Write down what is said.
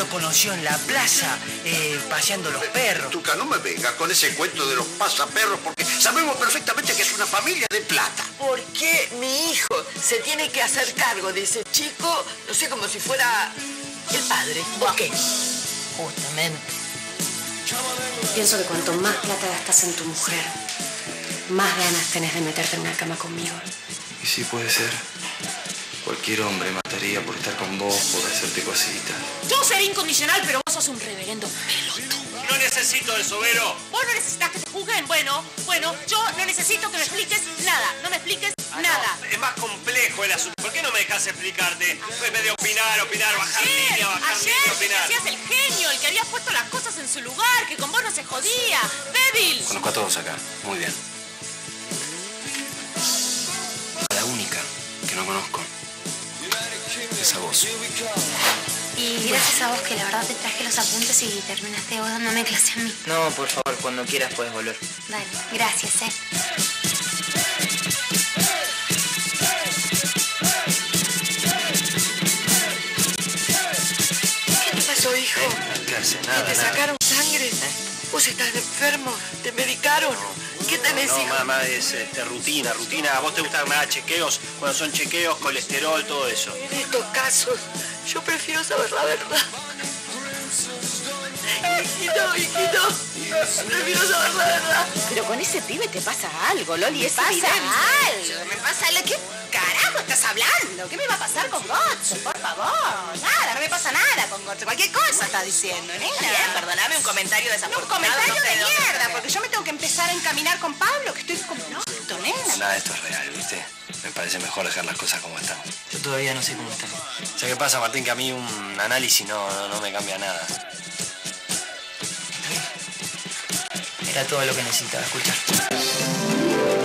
lo conoció en la plaza, paseando los perros. Tuca, no me vengas con ese cuento de los pasaperros, porque sabemos perfectamente que es una familia de plata. ¿Por qué mi hijo se tiene que hacer cargo de ese chico, no sé, como si fuera el padre? ¿Por qué? Justamente. Pienso que cuanto más plata gastas en tu mujer, más ganas tenés de meterte en una cama conmigo. Y sí, puede ser. Cualquier hombre mataría por estar con vos, por hacerte cositas. Yo seré incondicional, pero vos sos un reverendo pelotudo. No necesito eso, Vero. ¿Vos no necesitas que te juzguen? Bueno, yo no necesito que me expliques nada. No me expliques nada. No, es más complejo el asunto. ¿Por qué no me dejas explicarte? En vez de opinar, bajar línea, opinar. Hacías el genio, el que había puesto las cosas en su lugar, que con vos no se jodía. ¡Débil! Conozco a todos acá. Muy bien. La única que no conozco es a vos. Y gracias a vos que la verdad te traje los apuntes y terminaste vos dándome clase a mí. No, por favor, cuando quieras puedes volver. Dale, gracias, ¿Qué te pasó, hijo? ¿Qué hace? Nada, ¿Te sacaron sangre? ¿Vos estás enfermo? ¿Te medicaron? ¿Qué tenés, hijo? No, mamá, es rutina. ¿A vos te gustan más chequeos? Cuando son chequeos, colesterol, todo eso. En estos casos, yo prefiero saber la verdad. Hijito, prefiero saber la verdad. Pero con ese pibe te pasa algo, Loli. Me pasa algo. ¿Qué carajo estás hablando? ¿Qué me va a pasar con Gotzo? Por favor. Nada, no me pasa nada con Gotzo. Cualquier cosa está diciendo, nena. Bien, perdóname, un comentario desafortunado. Un comentario no sé de dónde mierda, fue. porque yo me tengo que empezar a encaminar con Pablo, que estoy como un orto, nena. Nada, esto es real, ¿viste? Me parece mejor dejar las cosas como están. Yo todavía no sé cómo están. ¿Sabes qué pasa, Martín? Que a mí un análisis no me cambia nada. Era todo lo que necesitaba escuchar.